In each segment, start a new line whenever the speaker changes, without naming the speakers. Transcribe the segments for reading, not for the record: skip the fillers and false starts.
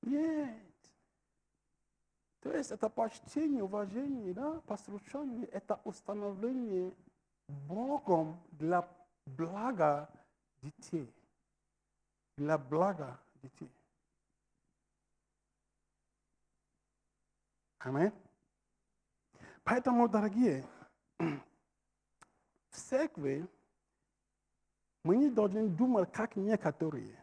Нет. То есть это почтение, уважение, да, послушание, это установление Богом для блага детей. Для блага детей. Аминь. Поэтому, дорогие, в церкви мы не должны думать, как некоторые,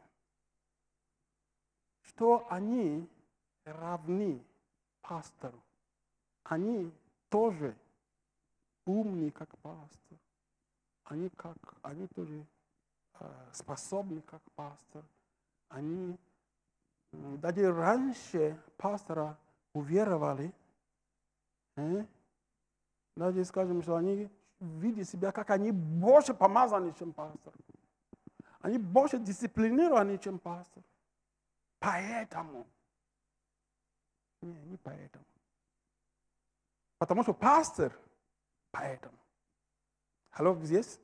что они равны пастору. Они тоже умные, как пастор. Они тоже способны, как пастор. Они даже раньше пастора уверовали. Даже скажем, что они видят себя, как они больше помазаны, чем пастор. Они больше дисциплинированы, чем пастор. Поэтому. Не поэтому. Потому что пастор, поэтому. Алло, здесь?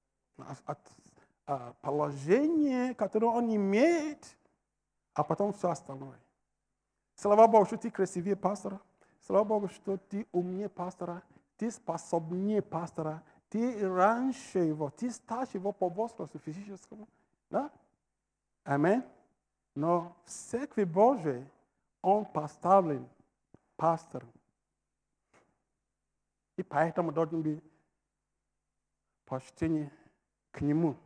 Положение, которое он имеет, а потом все остальное. Слава Богу, что ты красивее пастора. Слава Богу, что ты умнее пастора. Ты способнее пастора. Ты раньше его, ты старше его по возрасту физическому. Да? Аминь. Но в церкви Божией он поставлен пастором. И поэтому должен быть почтение к нему.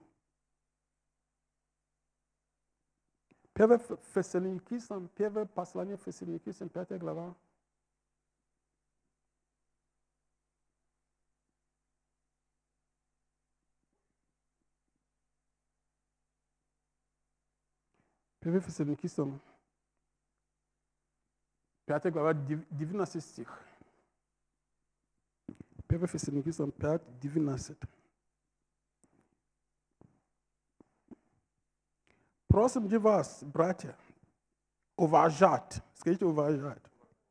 1 Фессалоникийцам, 1 послание Фессалоникийцам, 5 глава. Первый Фессалоникийцам, 5 глава, 19 стих. 1 Фессалоникийцам 5, 19. Просим de вас, братья, уважать, скажите уважать,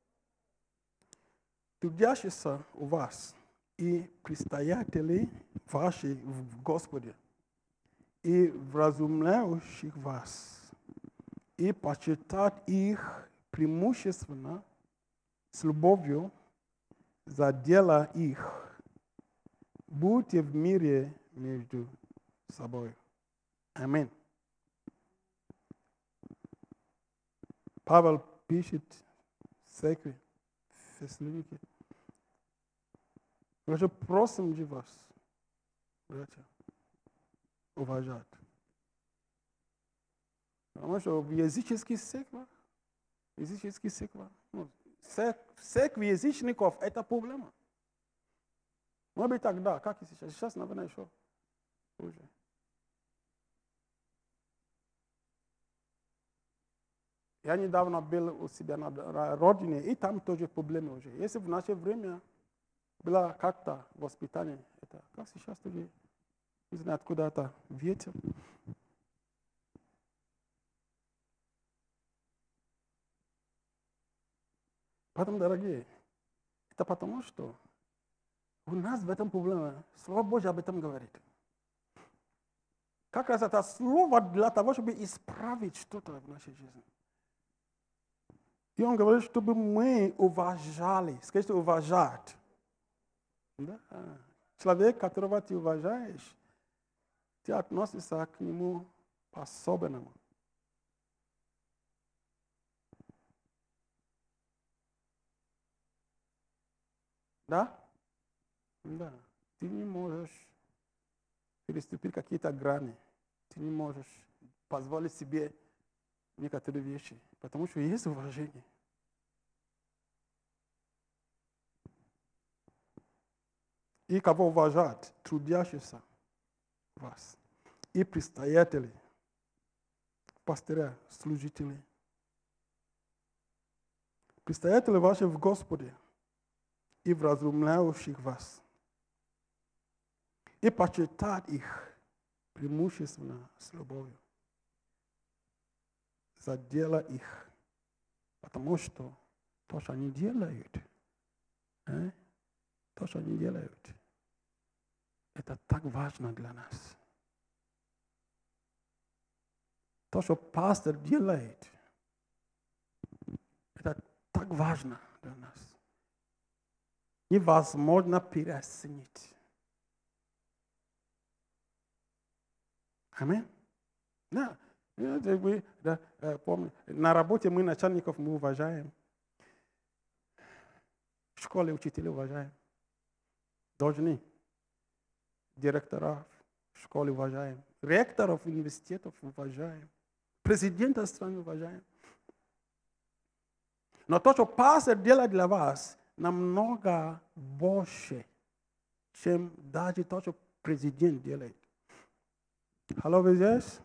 трудящихся у вас и предстоятелей ваши в Господе, и вразумляющих вас, и почитать их преимущественно с любовью за дело их. Будьте в мире между собой. Аминь. Павел пишет в церкви Фессалоники. Мы просим de вас, братья, уважать. Потому что в языческих церквях, церкви язычников – это проблема. Может быть, тогда, как и сейчас. Сейчас, наверное, еще хуже. Я недавно был у себя на родине, и там тоже проблемы уже. Если в наше время было как-то воспитание, это как сейчас тоже, не знаю, откуда это ветер. Поэтому, дорогие, это потому, что у нас в этом проблема. Слово Божье об этом говорит. Как раз это слово для того, чтобы исправить что-то в нашей жизни. И он говорит, чтобы мы уважали. Скажите, уважать. Да? Человек, которого ты уважаешь, ты относишься к нему по-особенному. Да? Да. Ты не можешь переступить какие-то грани. Ты не можешь позволить себе некоторые вещи, потому что есть уважение. И кого уважать? Трудящихся вас. И предстоятелей, пастыря, служителей. Предстоятели ваши в Господе и вразумляющих вас. И почитать их преимущественно с любовью. За дело их. Потому что то, что они делают, то, что они делают, это так важно для нас. То, что пастор делает, так важно для нас. Невозможно переоценить. Аминь. Да. Помню, на работе мы начальников мы уважаем. В школе учителей уважаем. Должны. Директоров в школе уважаем. Ректоров университетов уважаем. Президента страны уважаем. Но то, что пастор делает для вас, намного больше, чем даже то, что президент делает. Hello, вы здесь?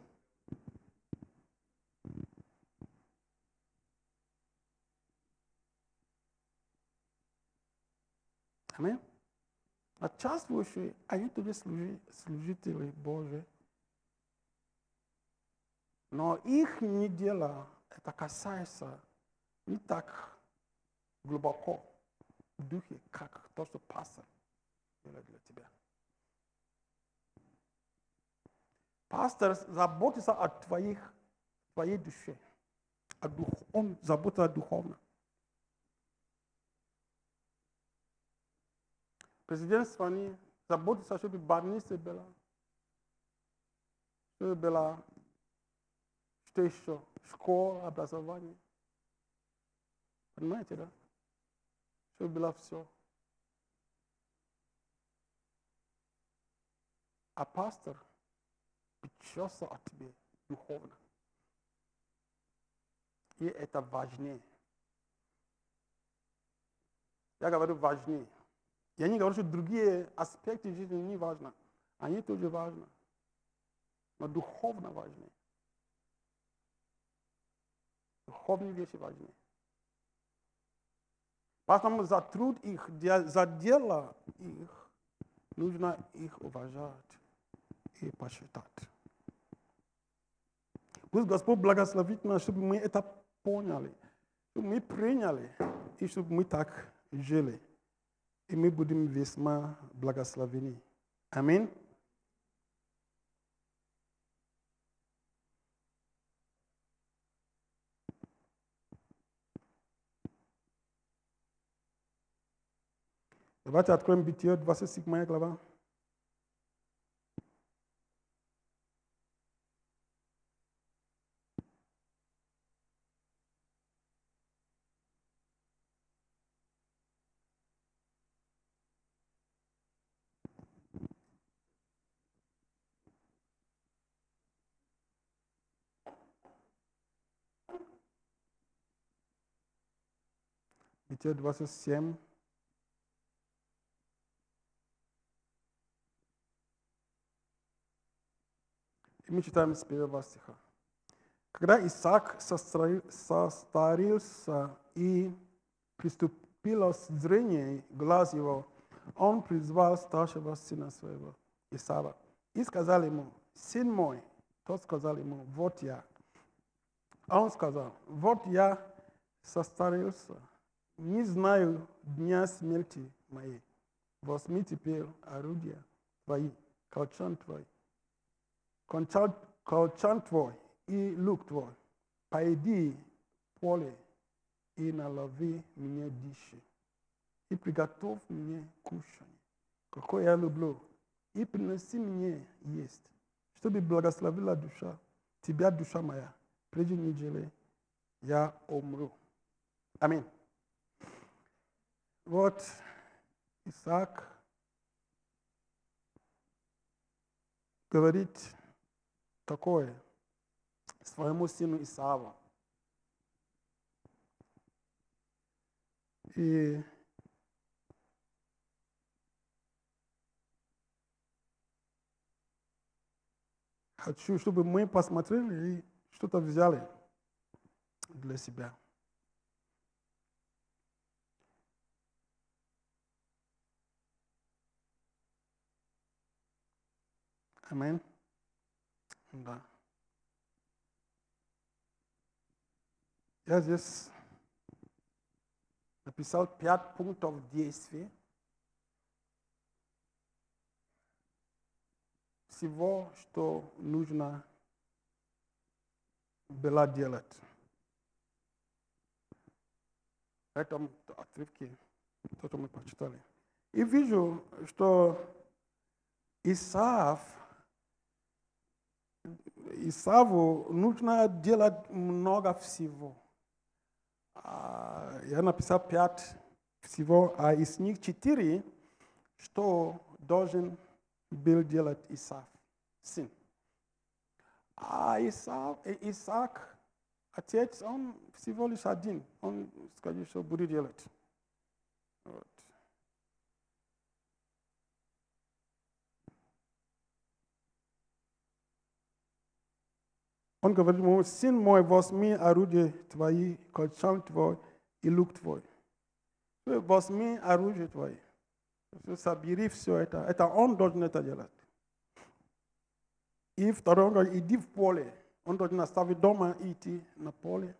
Аминь. А часть выше, они тоже служители Божьи. Но их не дело, это касается не так глубоко в духе, как то, что пастор делает для тебя. Пастор заботится о твоей душе. Он заботится духовно. Президент страны заботится, чтобы больницы были. Чтобы была что еще? Школа, образование. Понимаете, да? Чтобы было все. А пастор печется о тебе духовно. И это важнее. Я говорю важнее. Я не говорю, что другие аспекты жизни не важны. Они тоже важны. Но духовно важнее. Духовные вещи важнее. Поэтому за труд их, за дело их, нужно их уважать и почитать. Пусть Господь благословит нас, чтобы мы это поняли, чтобы мы приняли, и чтобы мы так жили. И мы будем весьма благословены. Аминь. Давайте откроем Бытие, 27 глава. Бытие 27. И мы читаем с первого стиха. Когда Исаак состарился и приступило зрение глаз его, он призвал старшего сына своего, Исава, и сказал ему: «Сын мой». Тот сказал ему: «Вот я». А он сказал: «Вот я состарился, не знаю дня смерти моей. Возьми теперь орудия твои, колчан твой, колчан твой и лук твой, пойди в поле и налови мне дичи, и приготовь мне кушанье, какое я люблю, и приноси мне есть, чтобы благословила тебя душа моя, прежде недели я умру». Аминь. Вот Исаак говорит такое своему сыну Исаву. И хочу, чтобы мы посмотрели и что-то взяли для себя. Аминь. Да. Я здесь написал 5 пунктов действий. Всего, что нужно было делать. Это отрывки, то мы прочитали. И вижу, что Исаву нужно делать много всего. Я написал 5 всего, а из них 4, что должен был делать Исав, сын. А Исаак, отец, он всего лишь один. Он сказал, что будет делать. Вот. Он говорит, сын мой, возьми орудие твои, колчан твой и лук твой. Возьми орудие твои. Собери все это. Это он должен это делать. И второй, он говорит, иди в поле. Он должен оставить дома и идти на поле.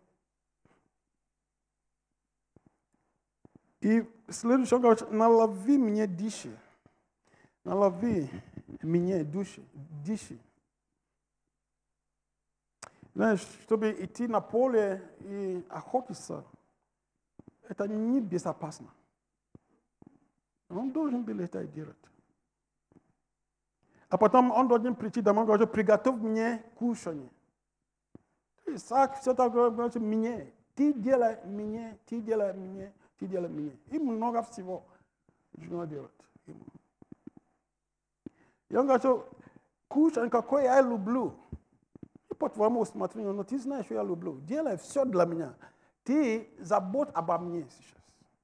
И следующий, он говорит, налови мне дичи. Налови мне дичи. Знаешь, чтобы идти на поле и охотиться, это небезопасно. Он должен был это делать. А потом он должен прийти домой и говорит, приготовь мне кушание. Исаак все так говорит, мне, ты делай мне. И много всего нужно делать. И он говорит, кушание какое я люблю. По-твоему, смотри, но ты знаешь, что я люблю. Делай все для меня. Ты забудь обо мне сейчас.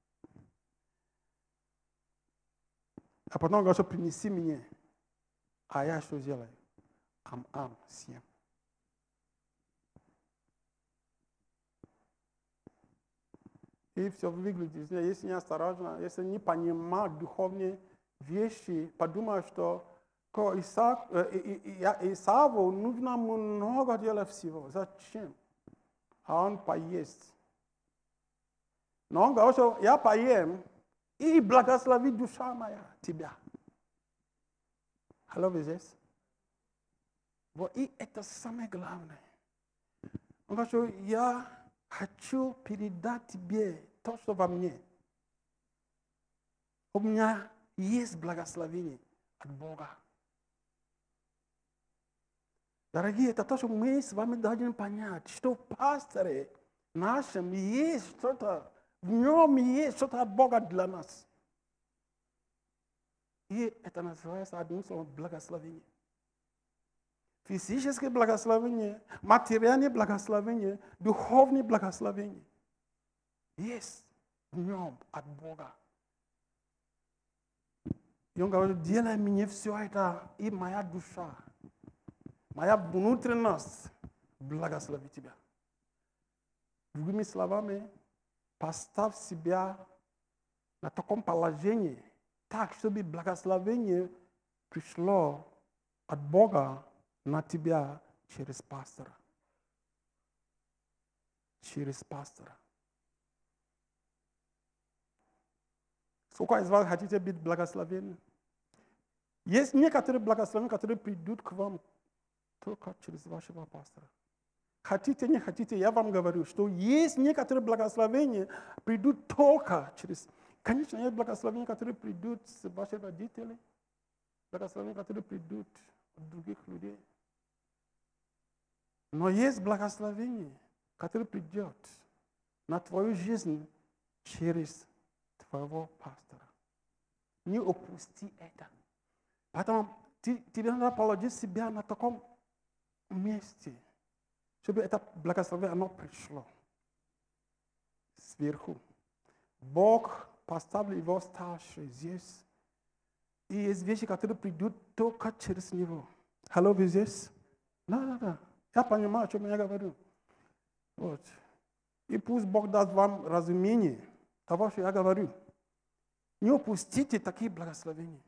А потом он говорит, принеси мне. А я что сделаю? Ам съем. И все выглядит. Если не осторожно, если не понимать духовные вещи, подумай, что Исаву нужно много делать всего. Зачем? А он поесть. Но он говорит, что я поем, и благослови душа моя тебя. Алло, вы здесь? Вот и это самое главное. Он говорит, что я хочу передать тебе то, что во мне. У меня есть благословение от Бога. Дорогие, это то, что мы с вами должны понять, что в пасторе нашем есть что-то, в нем есть что-то от Бога для нас. И это называется одним словом благословение. Физическое благословение, материальное благословение, духовное благословение. Есть в нем от Бога. И он говорит, делай мне все это, и моя душа, моя внутренность благослови тебя. Другими словами, поставь себя на таком положении, так, чтобы благословение пришло от Бога на тебя через пастора. Через пастора. Сколько из вас хотите быть благословенны? Есть некоторые благословения, которые придут к вам только через вашего пастора. Хотите, не хотите, я вам говорю, что есть некоторые благословения, придут только через... Конечно, есть благословения, которые придут с ваших родителей, благословения, которые придут от других людей. Но есть благословение, которое придет на твою жизнь через твоего пастора. Не упусти это. Поэтому тебе надо положить себя на таком месте, чтобы это благословение оно пришло сверху. Бог поставил его старше здесь. И есть вещи, которые придут только через него. Алло, вы здесь? Да. Я понимаю, о чем я говорю. Вот. И пусть Бог даст вам разумение того, что я говорю. Не упустите такие благословения.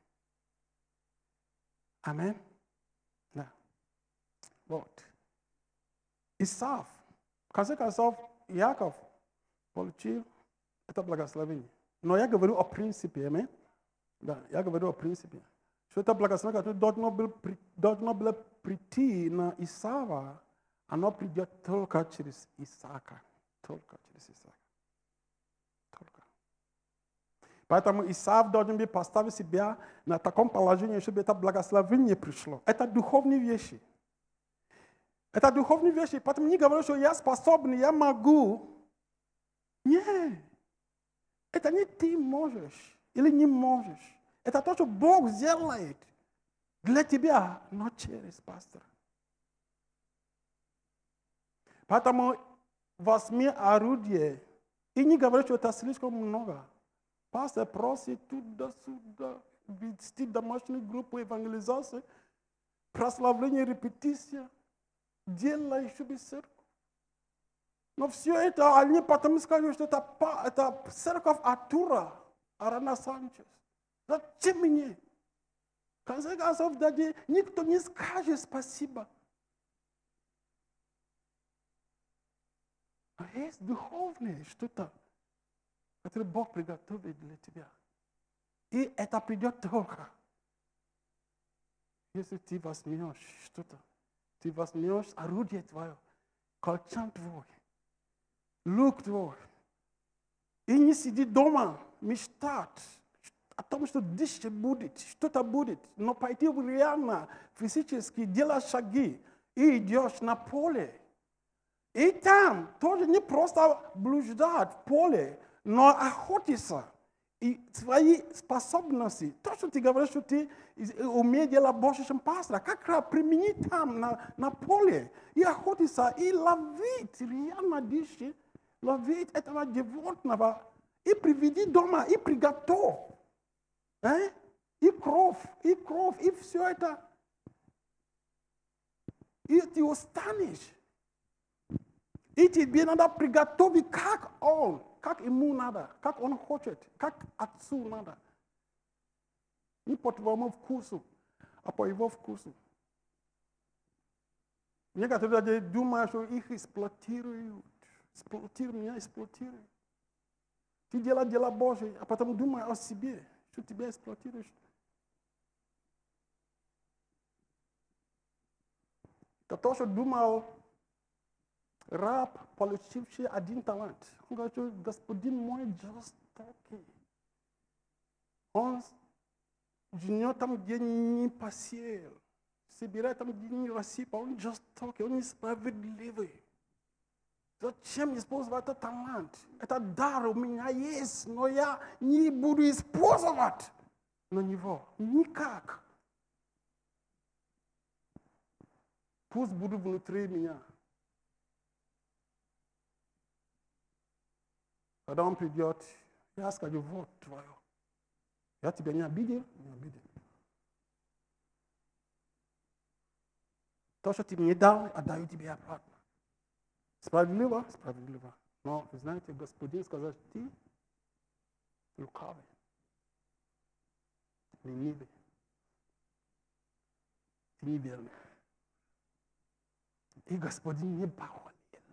Аминь. Да. Вот. Исав. В конце концов, Яков получил это благословение. Но я говорю о принципе, аминь. Да, я говорю о принципе. Что это благословение, которое должно было прийти на Исава, оно придет только через Исаака. Только через Исаака. Поэтому Исав должен быть поставить себя на таком положении, чтобы это благословение пришло. Это духовные вещи. Это духовные вещи. Поэтому не говорю, что я способен, я могу. Нет. Это не ты можешь или не можешь. Это то, что Бог сделает для тебя, но через пастора. Поэтому возьми орудие и не говори, что это слишком много. Пастор просит туда-сюда, вести домашнюю группу евангелизации, прославление, репетиция, делай, чтобы церковь. Но все это, они потом скажут, что это церковь Артура, Арана Санчес. Зачем мне? В конце концов, даже никто не скажет спасибо. Но есть духовное что-то, которое Бог приготовит для тебя. И это придет только, если ты возьмешь что-то. Ты возьмешь орудие твое, колчан твой, лук твой. И не сиди дома, мечтать о том, что дальше будет, что-то будет. Но пойти реально, физически делать шаги, и идешь на поле. И там тоже не просто блуждать в поле, но охотиться. И свои способности, то, что ты говоришь, что ты умеешь делать больше, чем пастор, как раз применить там на поле, и охотиться, и ловить реально дичь, ловить этого животного, и приведи дома, и приготовь. И кровь, и все это. И ты устанешь. И тебе надо приготовить, как ему надо, как он хочет, как отцу надо. Не по твоему вкусу, а по его вкусу. Некоторые люди думают, что их эксплуатируют. Меня эксплуатируют. Ты делаешь дела Божьи, а потом думаешь о себе, что тебя эксплуатируют. Это то, что думал раб, получивший один талант. Он говорит, что господин мой жестокий. Он жнет там, где не посеял. Собирает там, где не рассыпал. Он жестокий, он несправедливый. Зачем использовать этот талант? Это дар у меня есть, но я не буду использовать на него. Никак. Пусть будет внутри меня. Когда он придет, я скажу, вот твое. Я тебя не обидел? Не обидел. То, что ты мне дал, отдаю тебе обратно. Справедливо? Справедливо. Но, знаете, Господин сказал, ты лукавый, ленивый, ты неверный. И Господин не похвалил.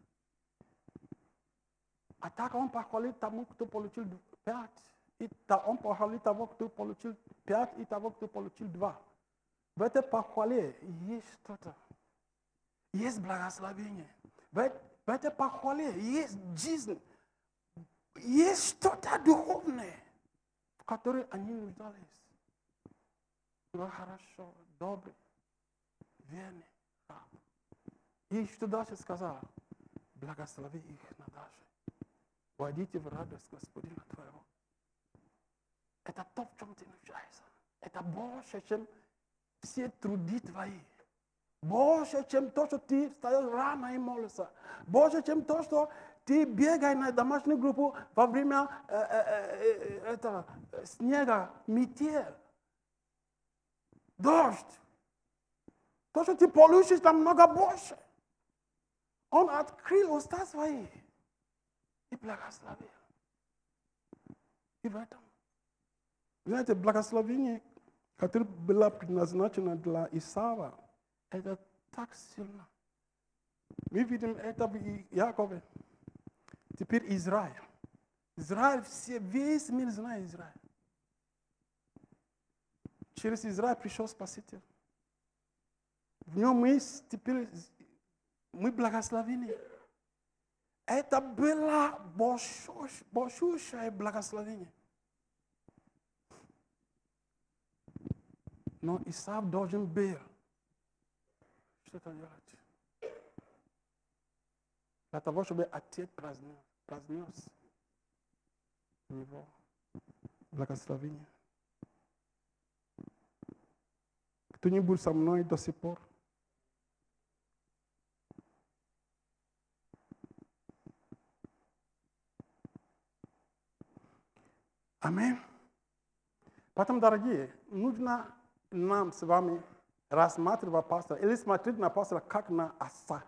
А так он похвалил тому, кто получил 5. И он похвалил того, кто получил 5, и того, кто получил 2. В этой похвале есть что-то. Есть благословение. В этой похвале есть жизнь. Есть что-то духовное, в которое они нуждались. Ну, хорошо, добрый, верный раб. И что дальше сказал? Благослови их на дальше. Войдите в радость Господина твоего. Это то, в чем ты нуждаешься. Это больше, чем все труды твои. Больше, чем то, что ты встаешь рано и молишься. Больше, чем то, что ты бегаешь на домашнюю группу во время снега, метель, дождь. То, что ты получишь, намного больше. Он открыл уста свои и благословил. И в этом. Знаете, благословение, которое было предназначено для Исава, это так сильно. Мы видим это в Якове. Теперь Израиль. Израиль, весь мир знает Израиль. Через Израиль пришел Спаситель. В нем мы теперь благословены. Это было большое благословение. Но Исав должен был что-то делать. Для того, чтобы отец произнес его благословение. Кто-нибудь со мной до сих пор? Аминь. Потом, дорогие, нужно нам с вами рассматривать пастора или смотреть на пастора как на отца.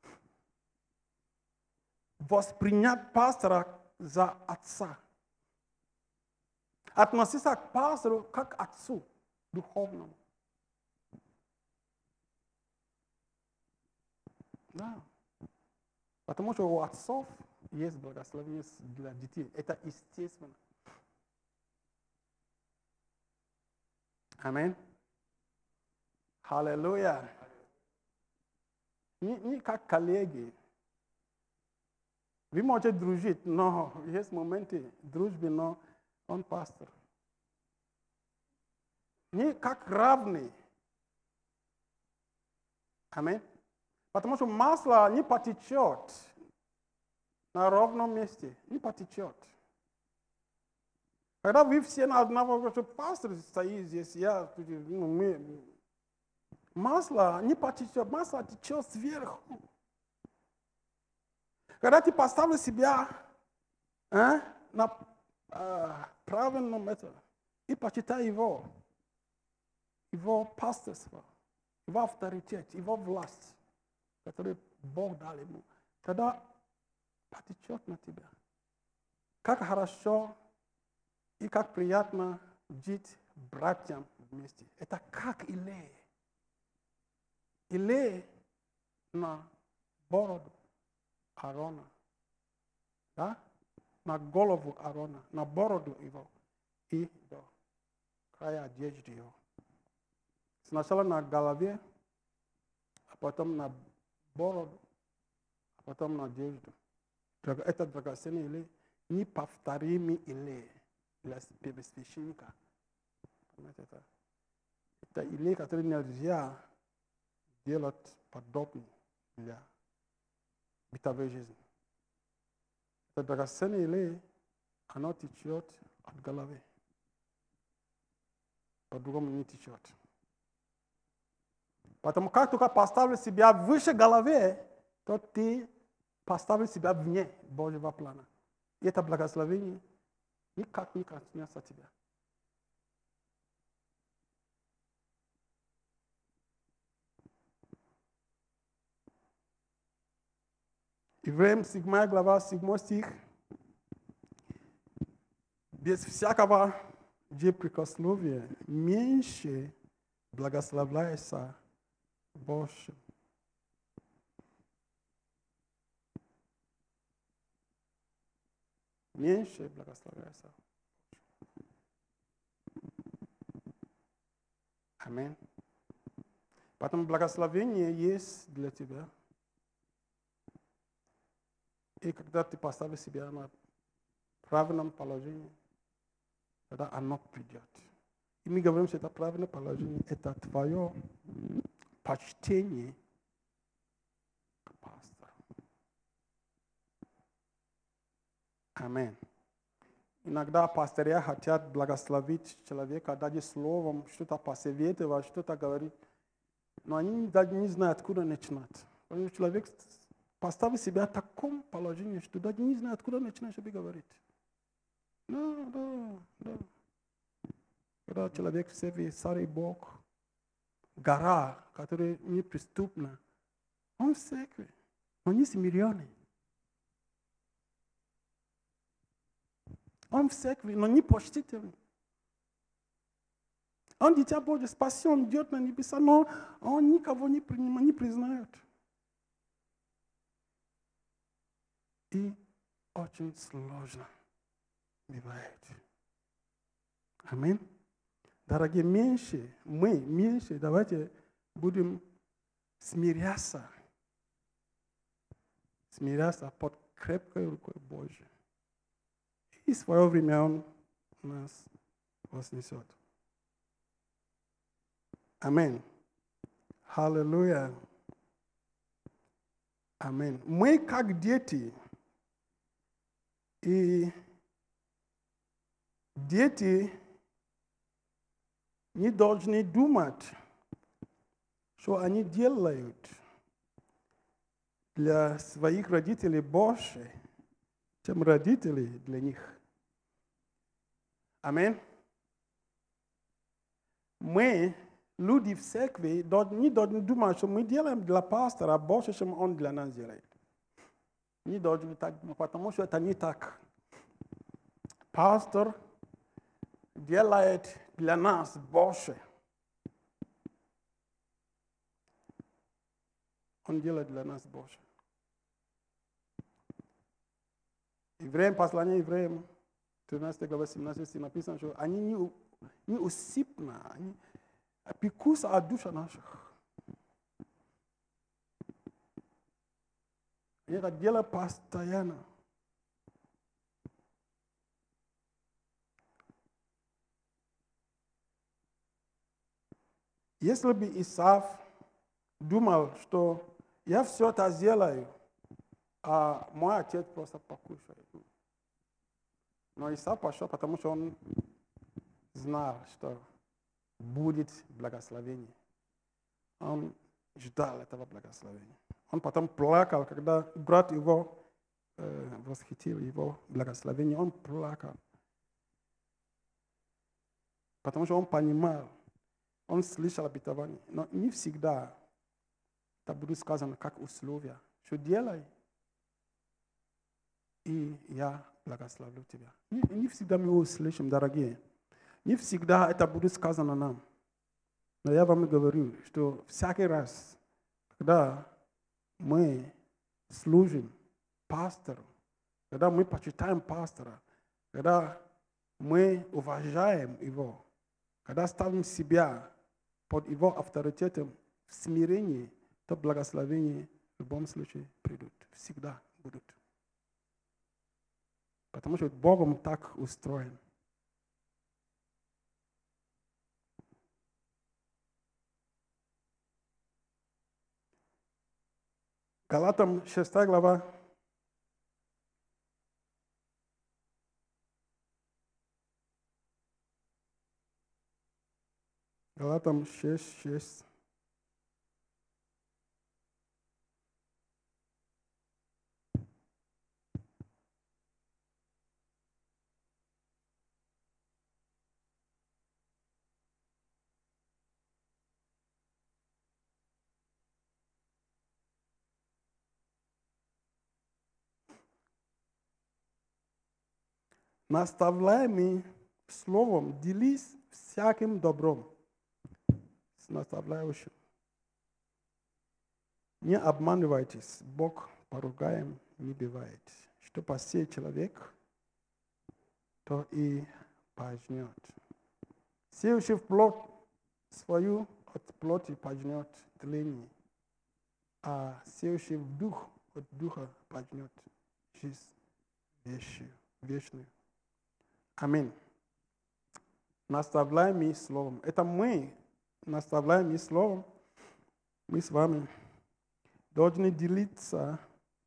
Воспринять пастора за отца. Относиться к пастору как к отцу духовному. Да. Потому что у отцов есть благословение для детей. Это естественно. Аминь. Аллилуйя. Не как коллеги. Вы можете дружить, но есть моменты дружбы, но он пастор. Не как равный. Аминь. Потому что масло не потечет на ровном месте. Не потечет. Когда вы все на одного, что пастор стоит здесь, масло не потечет, масло течет сверху. Когда ты поставил себя на правильном этом и почитай его пасторство, его авторитет, его власть, которую Бог дал ему, тогда потечет на тебя. Как хорошо и как приятно жить братьям вместе. Это как Илей. Илей на бороду Аарона. Да? На голову Аарона, на бороду его и до края одежды его. Сначала на голове, а потом на бороду, а потом на одежду. Это драгоценный Илей, неповторимый Илей для первосвященника. Это Илей, который нельзя делать подобный для бытовой жизни. Это драгоценный Илей, оно течет от головы. По-другому не течет. Потому как только поставишь себя выше головы, то ты поставишь себя вне Божьего плана. И это благословение никак не коснется тебя. Евреям 7 глава, 7 стих. Без всякого же прикословия меньше благословляется Божьим. Меньше благословляется. Аминь. Потом благословение есть для тебя. И когда ты поставишь себя на правильном положении, тогда оно придет. И мы говорим, что это правильное положение, это твое почтение к пастору. Аминь. Иногда пастыря хотят благословить человека, даже словом, что-то посоветовать, что-то говорить, но они даже не знают, откуда начинать. Потому что человек поставит себя в таком положении, что даже не знает, откуда начинать, чтобы говорить. Да. Когда человек в себе старый Бог, гора, которая неприступна, он в церкви, он не смиренный. Он в церкви, но не почтительный. Он дитя Божье, спасен, идет на небеса, но он никого не принимает, не признает. И очень сложно бывает. Аминь. Дорогие, меньше, давайте будем смиряться под крепкой рукой Божьей. И в свое время Он нас вознесет. Аминь. Аллилуйя. Аминь. Мы как дети, и дети не должны думать, что они делают для своих родителей больше, чем родители для них. Аминь. Мы, люди в церкви, не должны думать, что мы делаем для пастора больше, чем он для нас делает. Не должны так думать, потому что это не так. Пастор делает для нас больше. Он делает для нас больше. Евреям, послание евреям, 13 глава 17 написано, что они не усыпны, они пекутся о душе наших. И это дело постоянно. Если бы Исав думал, что я все это сделаю, а мой отец просто покушает. Но Исав пошел, потому что он знал, что будет благословение. Он ждал этого благословения. Он потом плакал, когда брат его восхитил его благословение. Он плакал. Потому что он понимал, он слышал обетование. Но не всегда это будет сказано как условие. Что делай, и я благословлю тебя. Не всегда мы услышим, дорогие. Не всегда это будет сказано нам. Но я вам говорю, что всякий раз, когда мы служим пастору, когда мы почитаем пастора, когда мы уважаем его, когда ставим себя под его авторитетом в смирении, то благословения в любом случае придут. Всегда будут. Потому что Богом так устроен. Галатам 6 глава. Галатам 6:6. Наставляемый словом, делись всяким добром с наставляющим. Не обманывайтесь, Бог поругаем не бывает. Что посеет человек, то и пожнет. Сеющий в плоть свою от плоти пожнет тление, а сеющий в дух от духа пожнет жизнь вечную. Аминь. Наставляемый словом. Это мы, наставляемый словом, мы с вами должны делиться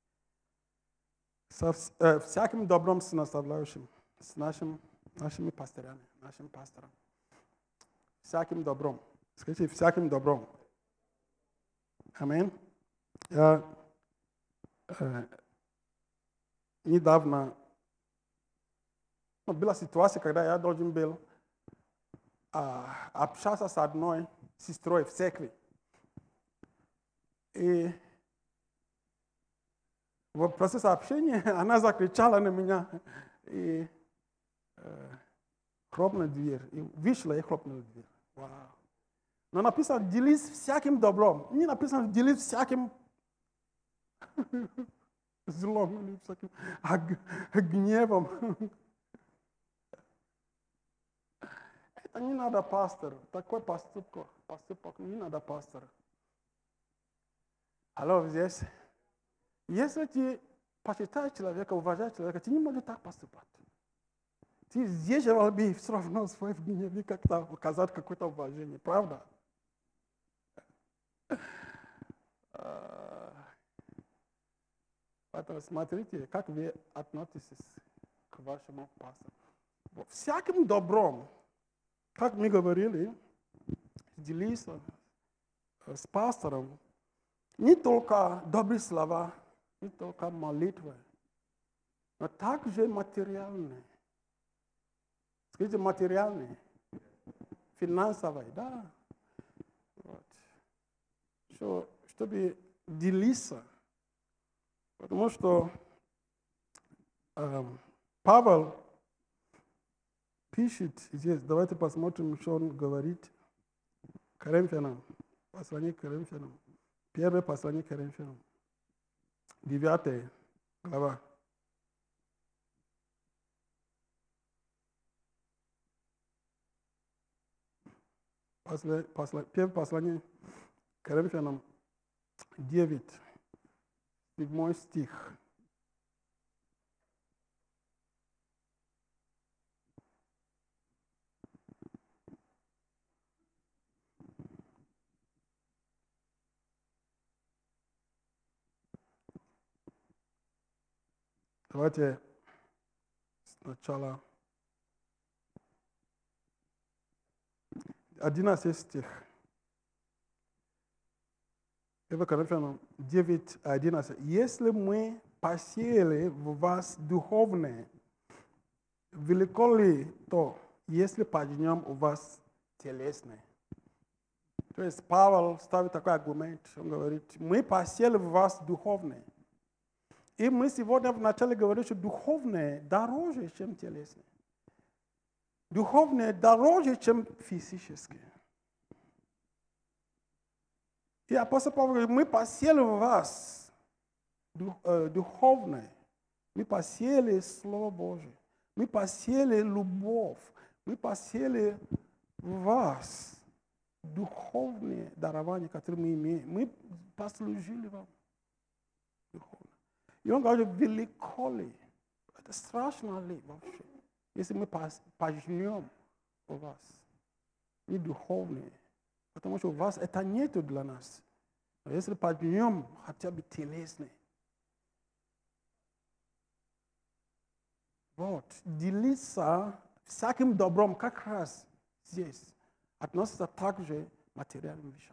со всяким добром с наставляющим, с нашими пастырями, нашим пастором. Всяким добром. Скажите, всяким добром. Аминь. Я недавно была ситуация, когда я должен был общаться с одной сестрой в церкви. И в процессе общения она закричала на меня и хлопнула дверь. И вышла и хлопнула дверь. Вау. Но написано, делись всяким добром. Не написано, делись всяким злом или всяким гневом. Это не надо пастору. Такой поступок не надо пастору. Алло, здесь? Если ты почитаешь человека, уважаешь человека, ты не можешь так поступать. Ты сдерживал бы все равно свой гнев, как-то показать какое-то уважение. Правда? Поэтому смотрите, как вы относитесь к вашему пастору. Всяким добром, как мы говорили, делиться с пастором, не только добрые слова, не только молитвы, но также материальные. Скажите, материальные, финансовые, да. Вот. Чтобы делиться. Потому что Павел пишет здесь, давайте посмотрим, что он говорит Коринфянам, послание к Коринфянам, первое послание к Коринфянам, 9 глава. Первое послание к Коринфянам, 9, 7 стих. Давайте сначала 11 стих. 1 Коринфянам 9, 11. Если мы посеяли в вас духовное, велико ли то, если пожнем у вас телесное? То есть Павел ставит такой аргумент, он говорит, мы посеяли в вас духовное. И мы сегодня вначале говорили, что духовное дороже, чем телесное. Духовное дороже, чем физическое. И апостол Павел говорит, мы посеяли в вас духовное. Мы посеяли Слово Божие. Мы посеяли любовь. Мы посеяли в вас духовные дарования, которые мы имеем. Мы послужили вам духовно. И он говорит, велико ли, это страшно ли вообще, если мы пожнем у вас и духовные, потому что у вас это нету для нас. А если пожнем хотя бы телесные. Вот, делиться всяким добром как раз здесь относится также к материальным вещам.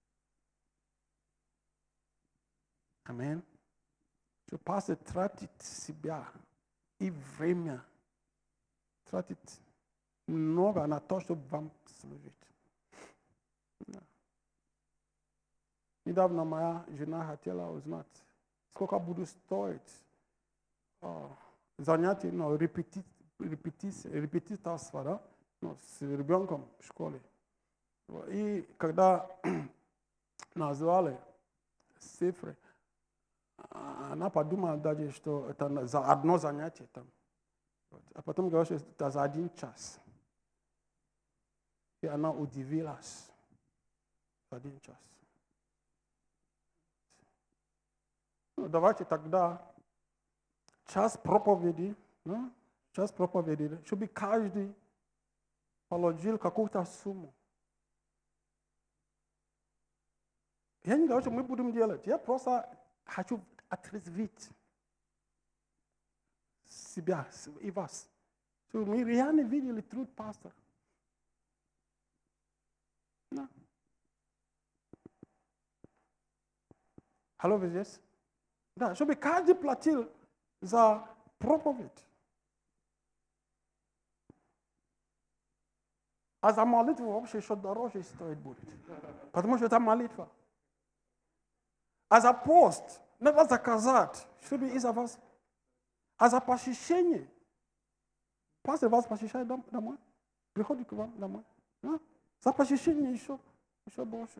Аминь. Что пастор тратит себя и время, тратит много на то, чтобы вам служить. Да. Недавно моя жена хотела узнать, сколько будет стоить занятие, репетиторство, да? С ребенком в школе. И когда назвали цифры, она подумала даже, что это за одно занятие там. А потом говорит, что это за 1 час. И она удивилась. За 1 час. Ну, давайте тогда час проповеди, ну, чтобы каждый положил какую-то сумму. Я не говорю, что мы будем делать. Я просто хочу отрезвить себя и вас. Чтобы мы реально видели труд пастора. Да. Алло, вы здесь? Да, чтобы каждый платил за проповедь. А за молитву вообще еще дороже стоит будет. Потому что это молитва. А за пост надо заказать, чтобы из-за вас. А за посещение. Пастор вас посещает домой. Приходит к вам домой. Да? За посещение еще больше.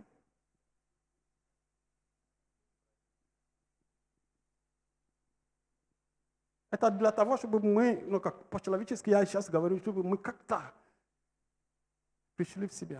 Это для того, чтобы мы, ну как по-человечески я сейчас говорю, чтобы мы как-то пришли в себя.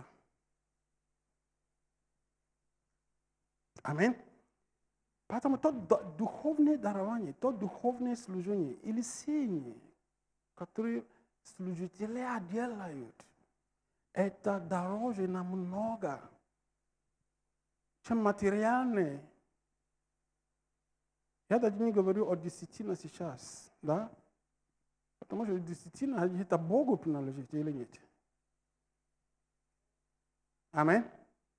Аминь. Поэтому то духовное дарование, то духовное служение или сеяние, которые служители делают, это дороже намного, чем материальные. Я даже не говорю о десятине сейчас, да? Потому что десятина это Богу принадлежит или нет? Аминь.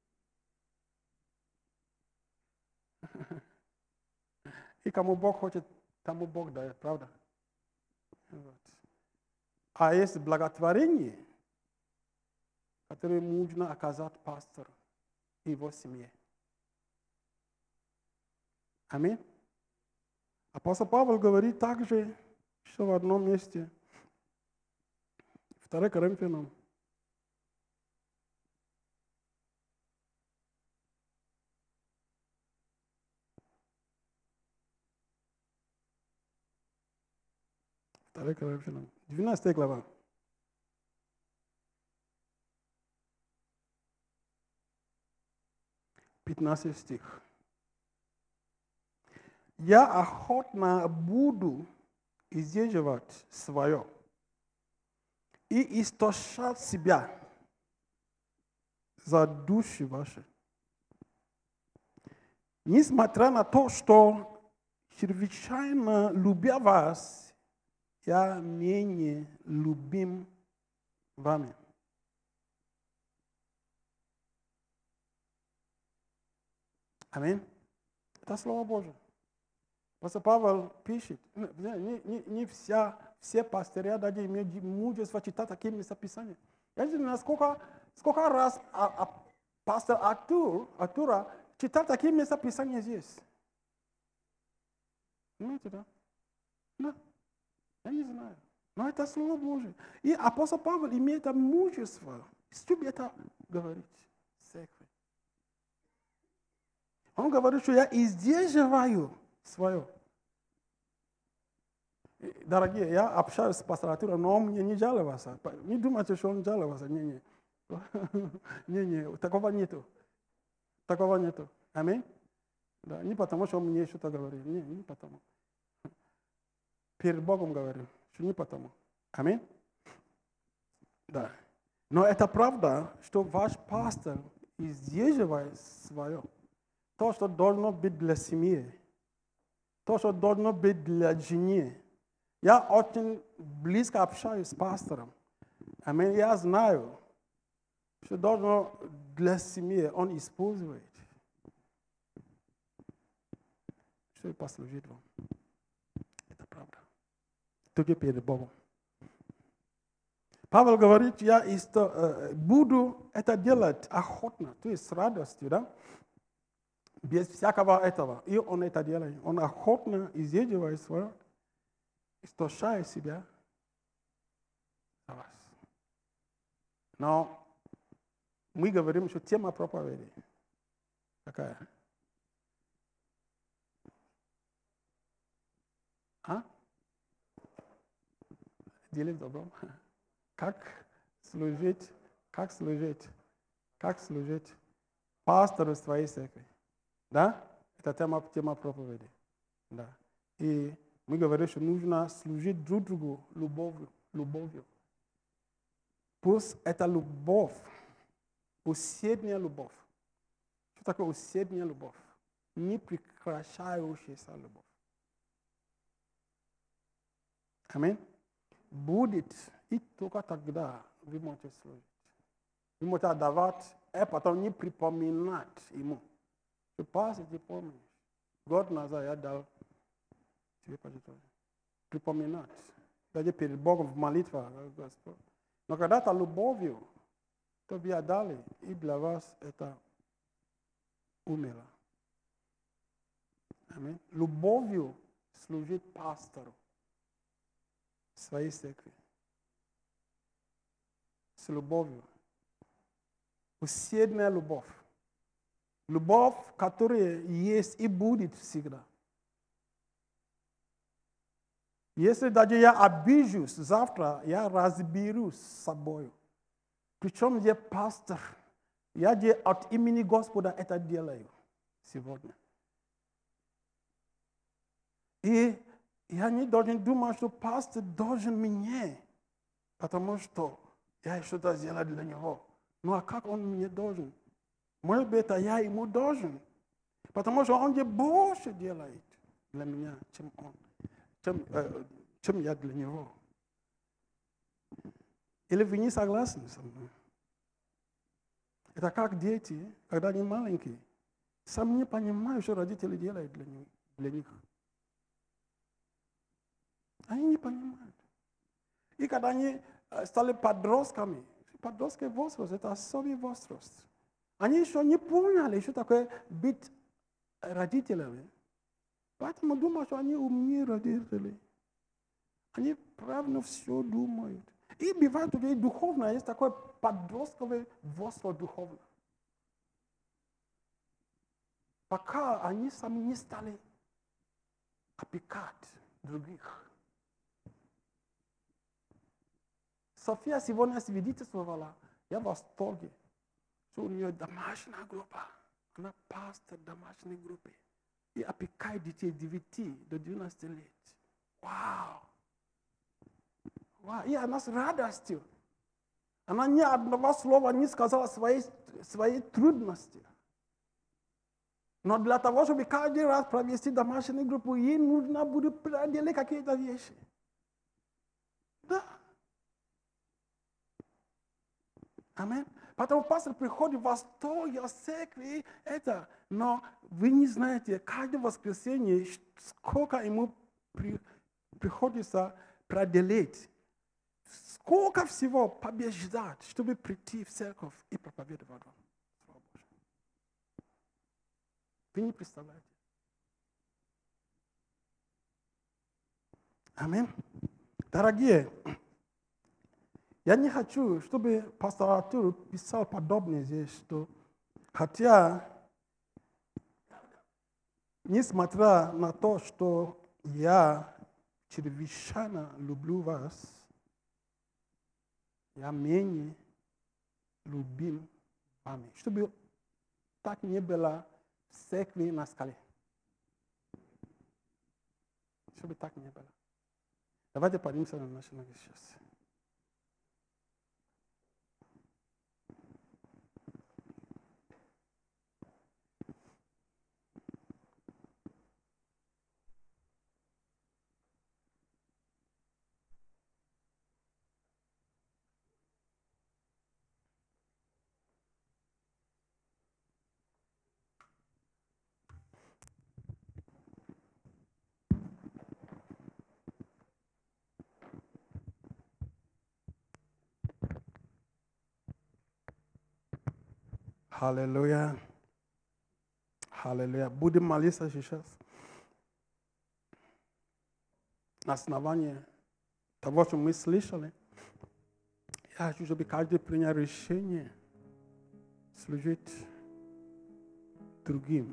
И кому Бог хочет, тому Бог дает, правда? Вот. А есть благотворение, которое нужно оказать пастору и его семье. Аминь. Апостол Павел говорит также, что в одном месте, 2 Коринфянам, 12 глава. Пятнадцатый стих. Я охотно буду издерживать свое и истощать себя за души ваши. Несмотря на то, что чрезвычайно любя вас, я менее любим вами. Аминь. Это Слово Божие. Апостол Павел пишет, не все пастыря даже имеют мужество читать такие местописания. Я не знаю, сколько раз пастор Артура читал такие местописания здесь. Понимаете, да? Да. Я не знаю. Но это Слово Божие. И апостол Павел имеет мужество, чтобы это говорить в церкви. Он говорит, что я издерживаю свое. Дорогие, я общаюсь с пастором Артуром, но он мне не жаловался. Не думайте, что он жаловался. Не. Не, такого нету. Такого нету. Аминь? Да, не потому, что он мне что-то говорит. Не потому. Перед Богом говорю, что не потому. Аминь? Да. Но это правда, что ваш пастор издерживает свое. То, что должно быть для семьи. То, что должно быть для жены. Я очень близко общаюсь с пастором. Аминь. Я знаю, что должно для семьи он использует. Чтобы послужить вам. Это правда. Только перед Богом. Павел говорит, я буду это делать охотно, то есть с радостью, да? Без всякого этого. И он это делает. Он охотно издерживает свое, истощает себя за вас. Но мы говорим, что тема проповеди какая? Делить добром. Как служить пастору своей церкви. Да? Это тема проповеди. Да. И мы говорим, что нужно служить друг другу любовью. Пусть это любовь, усердная любовь. Что такое усердная любовь? Не прекращающаяся любовь. Аминь. Будет и только тогда вы можете служить. Вы можете давать, а потом не припоминать ему. Ты пас, ты помнишь. Год назад я дал тебе припоминать. Даже перед Богом в молитве. Но когда это любовью, то вы отдали, и для вас это умело. Аминь. Любовью служить пастору своей церкви. С любовью. Усердная любовь. Любовь, которая есть и будет всегда. Если даже я обижусь завтра, я разберусь с собой. Причем я пастор. Я от имени Господа это делаю сегодня. И я не должен думать, что пастор должен мне, потому что я что-то сделал для него. Ну а как он мне должен? Может быть, я ему должен. Потому что он больше делает для меня, чем я для него. Или вы не согласны со мной? Это как дети, когда они маленькие. Сами не понимают, что родители делают для них. Они не понимают. И когда они стали подростками, подростковый возраст, это особый возраст. Они еще не поняли, что такое быть родителями. Поэтому думают, что они умнее родителей. Они правильно все думают. И бывает у людей духовно, есть такой подростковый возраст духовно. Пока они сами не стали опекать других. София сегодня свидетельствовала, я в восторге, что у нее домашняя группа. Она пастор домашней группы. И опекает детей 9 до 12 лет. Вау! И она с радостью. Она ни одного слова не сказала своей трудности. Но для того, чтобы каждый раз провести домашнюю группу, ей нужно будет преодолеть какие-то вещи. Да. Аминь. Потому пастор приходит в восторг от церкви, это. Но вы не знаете, каждое воскресенье, сколько ему приходится преодолеть. Сколько всего побеждать, чтобы прийти в церковь и проповедовать вам. Вы не представляете. Аминь. Дорогие, я не хочу, чтобы пастор Артур писал подобное здесь, что хотя, несмотря на то, что я чрезвычайно люблю вас, я менее любим вами. Чтобы так не было в церкви на скале. Чтобы так не было. Давайте поднимемся на наши ноги сейчас. Аллилуйя. Аллилуйя. Будем молиться сейчас. На основании того, что мы слышали, я хочу, чтобы каждый принял решение служить другим.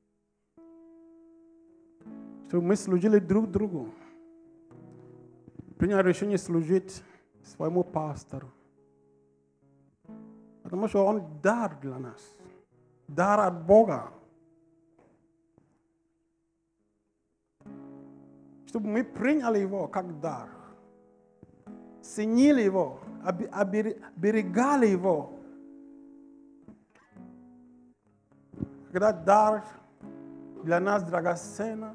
Чтобы мы служили друг другу. Принял решение служить своему пастору. Потому что он дар для нас. Дар от Бога. Чтобы мы приняли его как дар. Ценили его. Оберегали его. Когда дар для нас драгоценный.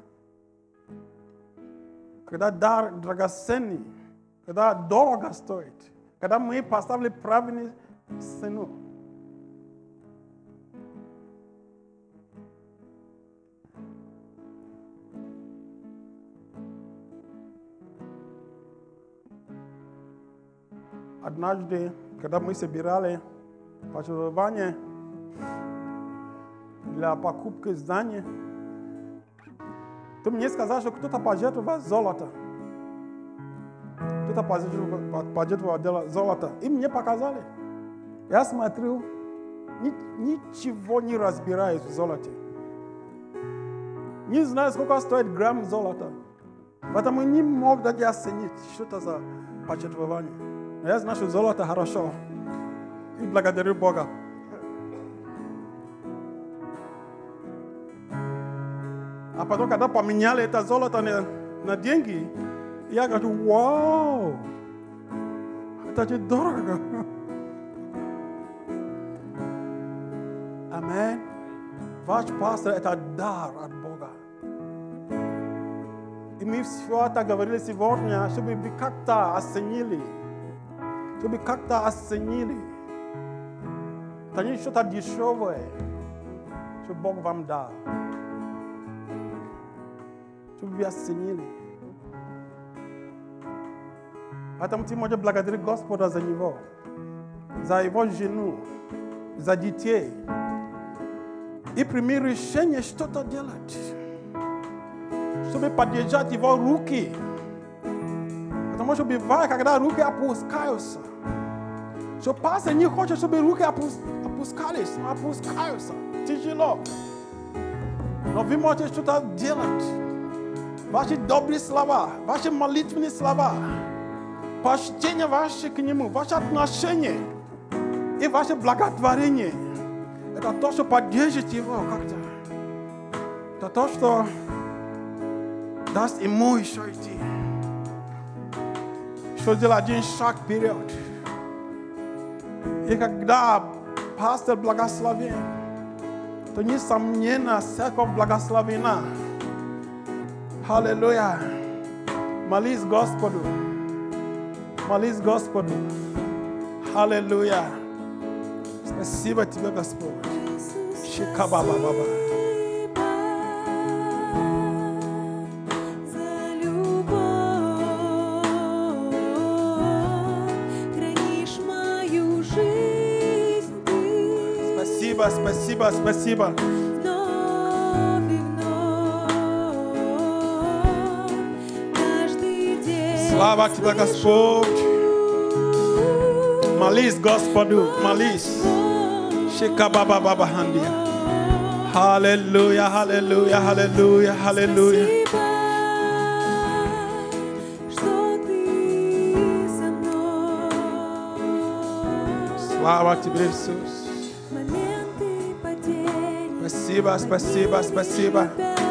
Когда дар драгоценный. Когда дорого стоит. Когда мы поставили правильный цену. Однажды, когда мы собирали пожертвования для покупки здания, ты мне сказал, что кто-то пожертвовал золото. Кто-то пожертвовал золото. И мне показали. Я смотрю, ничего не разбираюсь в золоте. Не знаю, сколько стоит грамм золота. Поэтому не мог даже оценить, что это за пожертвование. Но я знаю, что золото хорошо. И благодарю Бога. А потом, когда поменяли это золото на деньги, я говорю, вау, это же дорого. Аминь. Ваш пастор – это дар от Бога. И мы все это говорили сегодня, чтобы вы как-то оценили. Чтобы как-то оценили. Это не что-то дешевое, что Бог вам дал. Чтобы вы оценили. Поэтому ты можешь благодарить Господа за него, за его жену, за детей. И прими решение что-то делать, чтобы поддержать его руки. Потому что бывает, когда руки опускаются, что пастор не хочет, чтобы руки опускались, но опускаются. Тяжело. Но вы можете что-то делать. Ваши добрые слова, ваши молитвенные слова, почтение ваше к нему, ваше отношение и ваше благотворение. Это то, что поддержит его как-то. Это то, что даст ему еще идти. Что сделать один шаг вперед. И когда пастор благословен, то несомненно церковь благословена. Аллилуйя. Молись Господу. Молись Господу. Аллилуйя. Спасибо тебе, Господь. Шикабаба-баба. Спасибо, спасибо. Слава тебе, Господь. Молись Господу, молись. Шикабаба-баба-хандия. Аллилуйя, аллилуйя, аллилуйя, аллилуйя. Слава тебе, Иисус. Спасибо, спасибо, спасибо.